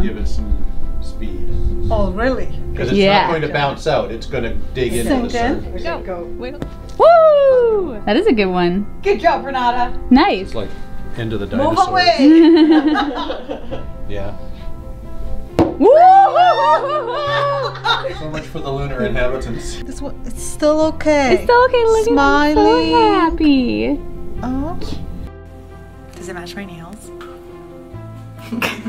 give it some speed. Oh, really? Because it's not going to bounce out. It's going to dig into the surface. Go. Woo! That is a good one. Good job, Renata. Nice. It's like end of the dinosaur. Move away. Yeah. Woo! So much for the lunar inhabitants. This one, it's still okay. It's still okay. Look at him, so happy. Oh. Does it match my nails?